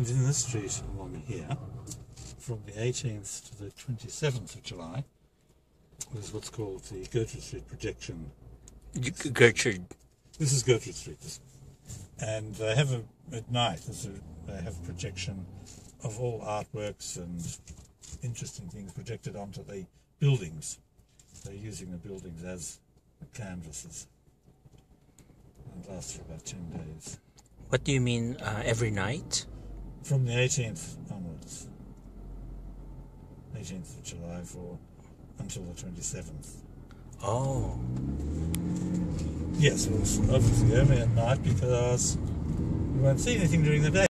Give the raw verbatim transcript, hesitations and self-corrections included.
And in this street along here, from the eighteenth to the twenty-seventh of July, is what's called the Gertrude Street projection. Gertrude. This is Gertrude Street. This. And they have a, at night, a, they have projection of all artworks and interesting things projected onto the buildings. They're using the buildings as canvases. And lasts for about ten days. What do you mean, uh, every night? From the eighteenth onwards. eighteenth of July for until the twenty-seventh. Oh. Yes, it was obviously only at night because we won't see anything during the day.